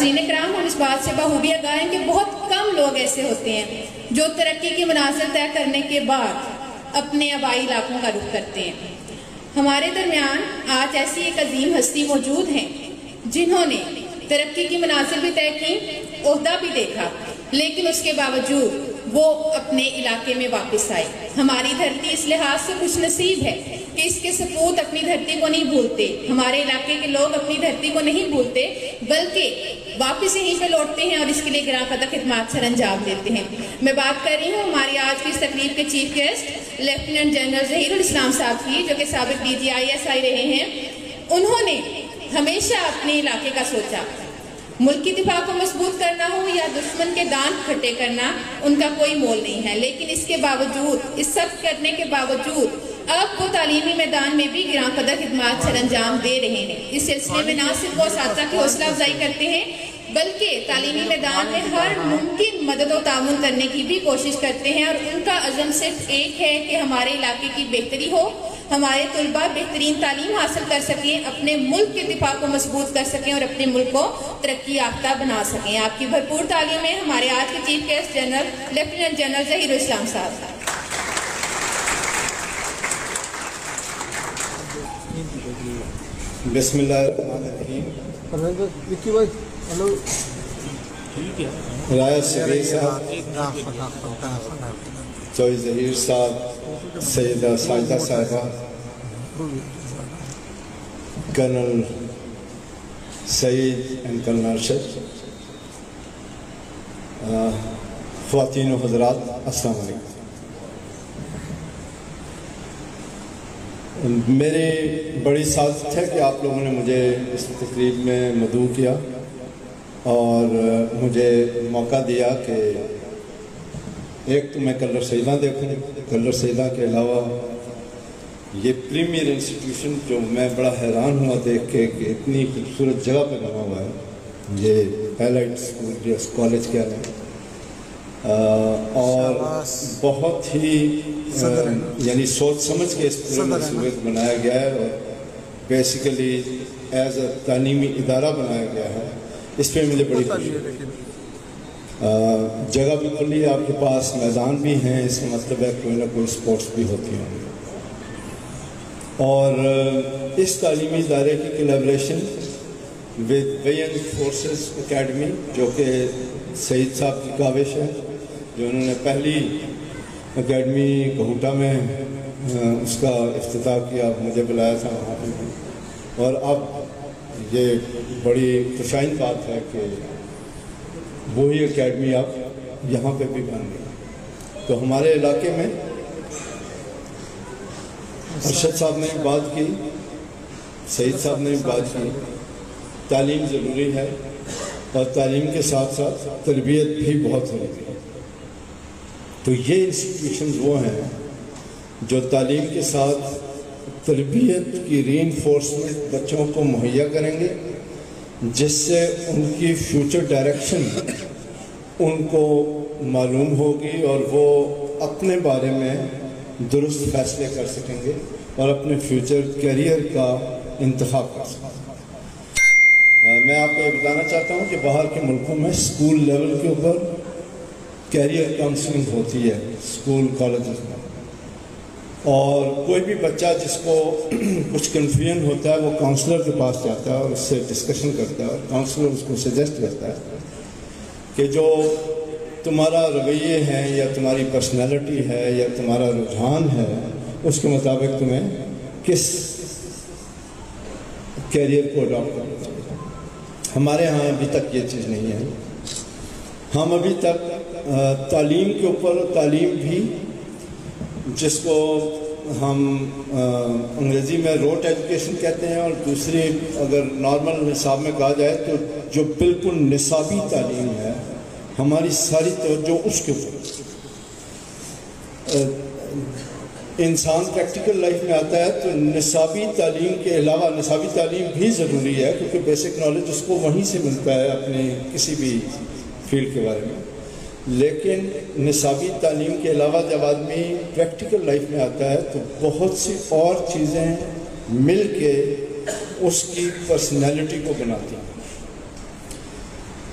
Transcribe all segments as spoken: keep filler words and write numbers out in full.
حاضرین کرام، ہم اس بات سے بخوبی آگاہ ہیں کہ بہت کم لوگ ایسے ہوتے ہیں جو ترقی کی منازل طے کرنے کے بعد اپنے آبائی علاقوں کا رخ کرتے ہیں۔ ہمارے درمیان آج ایسی ایک عظیم ہستی موجود ہیں جنہوں نے ترقی کی منازل بھی طے کی، عہدہ بھی دیکھا، لیکن اس کے باوجود وہ اپنے علاقے میں واپس آئے۔ ہماری دھرتی اس لحاظ سے خوش نصیب ہے کہ اس کے سپوت اپنی دھرتی کو نہیں بھولتے، ہمارے علاقے کے لوگ اپنی دھرتی کو نہیں بھولتے بلکہ واپس یہیں پہ لوٹتے ہیں اور اس کے لیے گراں قدر خدمات سر انجام دیتے ہیں۔ میں بات کر رہی ہوں ہماری آج کی اس تقریب کے chief guest lieutenant general Zaheer ul-Islam صاحب کی، جو کہ سابق D G I S I رہے ہیں۔ انہوں نے ہمیشہ اپنے علاقے کا سوچا، ملک کی دفاع کو مضبوط کرنا ہو یا دشمن کے دانت کھٹے کرنا، ان کا کوئی مول نہیں ہے، لیکن اس کے باوجود، اس سب کرنے کے باوجود اب وہ تعلیمی میدان میں بھی گراں قدر خدمات سر انجام دے رہے ہیں۔ اس سلسلے میں نہ صرف وہ اساتذہ کی حوصلہ افزائی کرتے ہیں بلکہ تعلیمی میدان میں ہر ممکن مدد و تعاون کرنے کی بھی کوشش کرتے ہیں، اور ان کا عزم صرف ایک ہے کہ ہمارے علاقے کی بہتری ہو، ہمارے طلباء بہترین تعلیم حاصل کر سکیں، اپنے ملک کے دفاع کو مضبوط کر سکیں اور اپنے ملک کو ترقی یافتہ بنا سکیں۔ آپ کی بھرپور تعلیم میں ہمارے آج کے chief guest general lieutenant general Zaheer ul-Islam صاحب۔ بسم اللہ الرحمن الرحیم۔ رائے صغیر صاحب، چوئی ظہیر صاحب، سیدہ ساجدہ صاحبہ، colonel Saeed and colonel Arshad, خواتین و حضرات، السلام علیکم۔ میری بڑی سعادت ہے کہ آپ لوگوں نے مجھے اس تقریب میں مدعو کیا اور مجھے موقع دیا کہ ایک تو میں کلر سیدہ دیکھوں، کلر سیدہ کے علاوہ یہ پریمیئر انسٹیٹیوشن جو میں بڑا حیران ہوا دیکھ کے کہ اتنی خوبصورت جگہ پہ بنا ہوا ہے، یہ ہائلائٹ اسکول کالج کیا ہے، اور بہت ہی یعنی سوچ سمجھ کے اس پورے منصوبے کو بنایا گیا ہے اور بیسیکلی ایز اے تعلیمی ادارہ بنایا گیا ہے۔ اس پہ مجھے بڑی خوشی ہے۔ جگہ بھی کھلی ہے، آپ کے پاس میدان بھی ہیں، اس کا مطلب ہے کوئی نہ کوئی سپورٹس بھی ہوتی ہوں گی، اور اس تعلیمی ادارے کی کولیبریشن ود ویئن فورسز اکیڈمی، جو کہ سعید صاحب کی کاوش ہے، جو انہوں نے پہلی اکیڈمی کہوٹا میں اس کا افتتاح کیا، مجھے بلایا تھا وہاں پہ، اور اب یہ بڑی خوشائن بات ہے کہ وہی اکیڈمی اب یہاں پہ بھی بن گئی۔ تو ہمارے علاقے میں ارشد صاحب نے بات کی، سعید صاحب نے بات کی، تعلیم ضروری ہے اور تعلیم کے ساتھ ساتھ تربیت بھی بہت ضروری ہے۔ تو یہ انسٹیٹیوشنز وہ ہیں جو تعلیم کے ساتھ تربیت کی ری انفورسمنٹ بچوں کو مہیا کریں گے، جس سے ان کی فیوچر ڈائریکشن ان کو معلوم ہوگی اور وہ اپنے بارے میں درست فیصلے کر سکیں گے اور اپنے فیوچر کیریئر کا انتخاب کر سکیں گے۔ میں آپ کو یہ بتانا چاہتا ہوں کہ باہر کے ملکوں میں اسکول لیول کے اوپر کیریئر کاؤنسلنگ ہوتی ہے، اسکول کالجز میں، اور کوئی بھی بچہ جس کو کچھ کنفیوژن ہوتا ہے وہ کاؤنسلر کے پاس جاتا ہے اور اس سے ڈسکشن کرتا ہے، اور کاؤنسلر اس کو سجیسٹ کرتا ہے کہ جو تمہارا رویے ہیں یا تمہاری پرسنالٹی ہے یا تمہارا رجحان ہے، اس کے مطابق تمہیں کس کیریئر کو اڈاپٹ کرنا چاہیے۔ ہمارے ہاں ابھی تک یہ چیز نہیں ہے۔ ہم ابھی تک تعلیم کے اوپر، تعلیم بھی جس کو ہم انگریزی میں روٹ ایجوکیشن کہتے ہیں، اور دوسری اگر نارمل حساب میں کہا جائے تو جو بالکل نصابی تعلیم ہے، ہماری ساری توجہ اس کے اوپر۔ انسان پریکٹیکل لائف میں آتا ہے تو نصابی تعلیم کے علاوہ نصابی تعلیم بھی ضروری ہے، کیونکہ بیسک نالج اس کو وہیں سے ملتا ہے اپنے کسی بھی فیلڈ کے بارے میں، لیکن نصابی تعلیم کے علاوہ جب آدمی پریکٹیکل لائف میں آتا ہے تو بہت سی اور چیزیں مل کے اس کی پرسنالٹی کو بناتی ہیں۔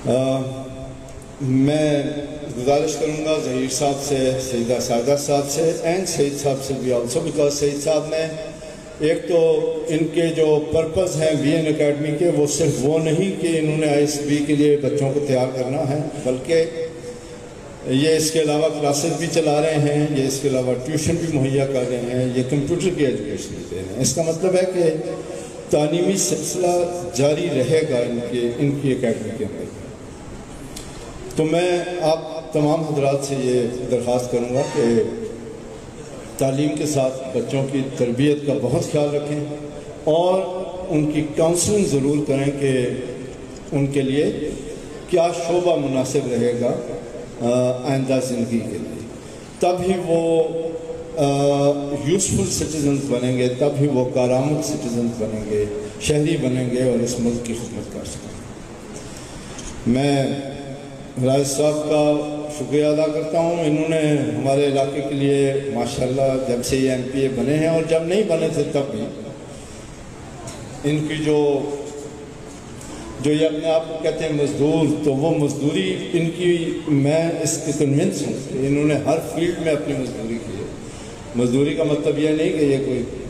میں گزارش کروں گا ظہیر صاحب سے, سیدہ سعادہ صاحب سے اینڈ سعید صاحب سے بھی آلسو, بیکاز سعید صاحب نے ایک تو ان کے جو پرپز ہیں وی این اکیڈمی کے, وہ صرف وہ نہیں کہ انہوں نے آئی ایس بی کے لیے بچوں کو تیار کرنا ہے, بلکہ یہ اس کے علاوہ کلاسز بھی چلا رہے ہیں, یہ اس کے علاوہ ٹیوشن بھی مہیا کر رہے ہیں, یہ کمپیوٹر کی ایجوکیشن بھی دے رہے ہیں. اس کا مطلب ہے کہ تعلیمی سلسلہ جاری رہے گا ان کے ان کی اکیڈمی کے اندر. تو میں آپ تمام حضرات سے یہ درخواست کروں گا کہ تعلیم کے ساتھ بچوں کی تربیت کا بہت خیال رکھیں اور ان کی کاؤنسلنگ ضرور کریں کہ ان کے لیے کیا شعبہ مناسب رہے گا آئندہ زندگی کے لیے. تب ہی وہ یوزفل سٹیزنز بنیں گے, تب ہی وہ کارآمد سٹیزنز بنیں گے, شہری بنیں گے اور اس ملک کی خدمت کر سکیں گے. میں راج صاحب کا شکریہ ادا کرتا ہوں. انہوں نے ہمارے علاقے کے لیے ماشاءاللہ جب سے یہ ایم پی اے بنے ہیں, اور جب نہیں بنے تھے تب بھی, ان کی جو جو یہ اپنے آپ کو کہتے ہیں مزدور, تو وہ مزدوری ان کی, میں اس کے کنونس ہوں کہ انہوں نے ہر فیلڈ میں اپنی مزدوری کی ہے. مزدوری کا مطلب یہ نہیں کہ یہ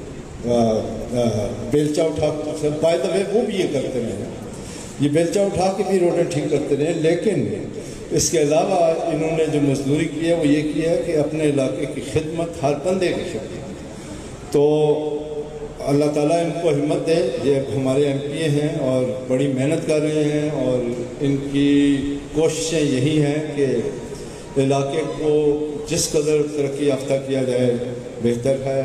کوئی بیلچہ اٹھا, بائی دا وے وہ بھی یہ کرتے رہے ہیں, یہ بیلچہ اٹھا کے بھی روڈیں ٹھیک کرتے رہے, لیکن اس کے علاوہ انہوں نے جو مزدوری کی ہے وہ یہ کی ہے کہ اپنے علاقے کی خدمت ہر بندے کی خدمت. تو اللہ تعالیٰ ان کو ہمت دے. یہ ہمارے ایم پی اے ہیں اور بڑی محنت کر رہے ہیں, اور ان کی کوششیں یہی ہیں کہ علاقے کو جس قدر ترقی یافتہ کیا جائے بہتر ہے,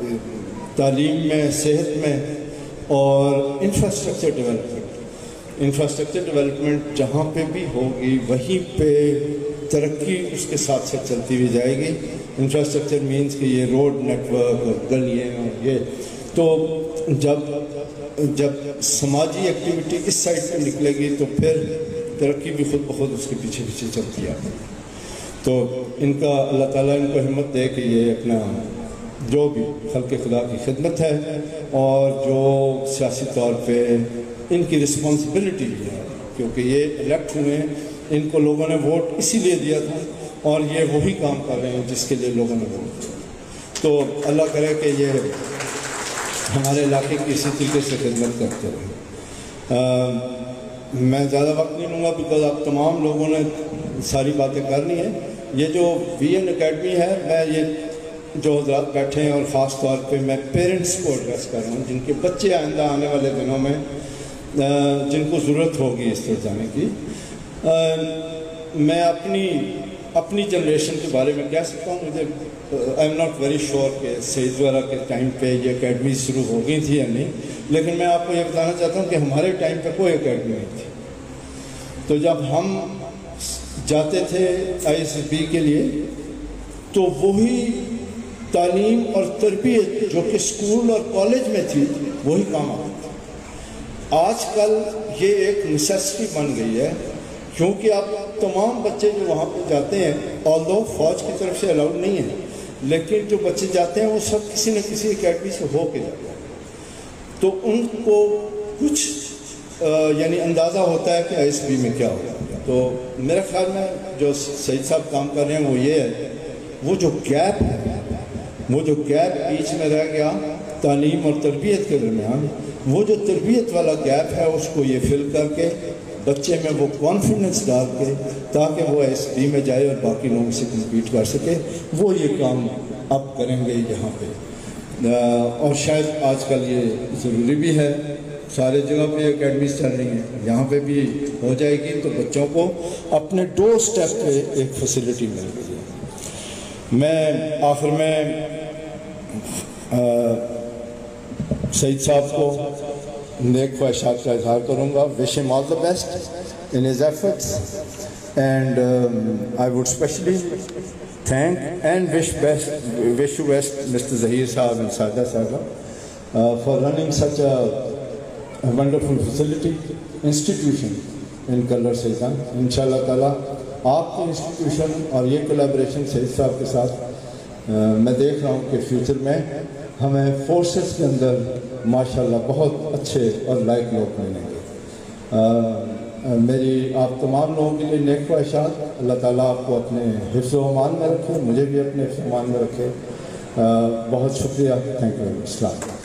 تعلیم میں, صحت میں, اور انفراسٹرکچر ڈیولپمنٹ. انفراسٹرکچر ڈیولپمنٹ جہاں پہ بھی ہوگی وہیں پہ ترقی اس کے ساتھ ساتھ چلتی ہوئی جائے گی. انفراسٹرکچر مینس کہ یہ روڈ نیٹ ورک اور گلیاں اور یہ, تو جب جب سماجی ایکٹیویٹی اس سائڈ پہ نکلے گی تو پھر ترقی بھی خود بخود اس کے پیچھے پیچھے چلتی آئے. تو ان کا اللہ تعالیٰ ان کو ہمت دے کہ یہ اپنا جو بھی خلق خدا کی خدمت ہے, اور جو سیاسی طور پہ ان کی رسپانسبلٹی بھی ہے, کیونکہ یہ الیکٹ ہوئے ہیں, ان کو لوگوں نے ووٹ اسی لیے دیا تھا, اور یہ وہی کام کر رہے ہیں جس کے لیے لوگوں نے ووٹ دیا. تو اللہ کرے کہ یہ ہمارے علاقے کی اسی طریقے سے خدمت کرتے رہے. میں زیادہ وقت نہیں لوں گا بیکاز آپ تمام لوگوں نے ساری باتیں کرنی ہیں. یہ جو وی این اکیڈمی ہے, میں یہ جو حضرات بیٹھے ہیں اور خاص طور پہ میں پیرنٹس کو ایڈریس کر رہا ہوں جن کے بچے آئندہ آنے والے دنوں میں جن کو ضرورت ہوگی اس طرح جانے کی. میں اپنی اپنی جنریشن کے بارے میں کہہ سکتا ہوں, مجھے I am not very sure کہ سعید وغیرہ کے ٹائم پہ یہ اکیڈمی شروع ہو گئی تھی یا نہیں, لیکن میں آپ کو یہ بتانا چاہتا ہوں کہ ہمارے ٹائم پہ کوئی اکیڈمی نہیں تھی. تو جب ہم جاتے تھے آئی ایس بی کے لیے تو وہی تعلیم اور تربیت جو کہ اسکول اور کالج میں تھی وہی کام آتی تھی. آج کل یہ ایک نیسیسٹی بن گئی ہے, کیونکہ اب تمام بچے جو وہاں پہ جاتے ہیں, آلدو فوج کی طرف سے الاؤڈ نہیں ہے, لیکن جو بچے جاتے ہیں وہ سب کسی نہ کسی اکیڈمی سے ہو کے جاتے ہیں. تو ان کو کچھ یعنی اندازہ ہوتا ہے کہ آئی ایس بی میں کیا ہوگا. تو میرا خیال میں جو سعید صاحب کام کر رہے ہیں وہ یہ ہے, وہ جو گیپ ہے, وہ جو گیپ بیچ میں رہ گیا تعلیم اور تربیت کے درمیان, وہ جو تربیت والا گیپ ہے اس کو یہ فل کر کے بچے میں وہ کانفیڈنس ڈال کے تاکہ وہ ایس بی میں جائے اور باقی لوگوں سے کمپیٹ کر سکے, وہ یہ کام اب کریں گے یہاں پہ. اور شاید آج کل یہ ضروری بھی ہے, سارے جگہ پہ اکیڈمیز چل رہی ہیں, یہاں پہ بھی ہو جائے گی تو بچوں کو اپنے ڈور سٹیپ پہ ایک فیسلٹی مل گئی ہے. میں آخر میں سعید صاحب کو نیک خواہشات کا اظہار کروں گا. Wish him all the best in his efforts, and I would especially thank and wish best, wish you best Mister Zahir Sahab and Saada Sahiba uh, for running such a, a wonderful facility, institution in Kallar Seizan. Inshallah Ta'ala آپ کی institution اور یہ collaboration سعید صاحب کے ساتھ میں دیکھ رہا ہوں کہ فیوچر میں ہمیں فورسز کے اندر ماشاءاللہ بہت اچھے اور لائق لوگ ملیں گے. میری آپ تمام لوگوں کے لیے نیک خواہشات. اللہ تعالیٰ آپ کو اپنے حفظ و امان میں رکھے, مجھے بھی اپنے حفظ و امان میں رکھے. بہت شکریہ. Thank you. السلام.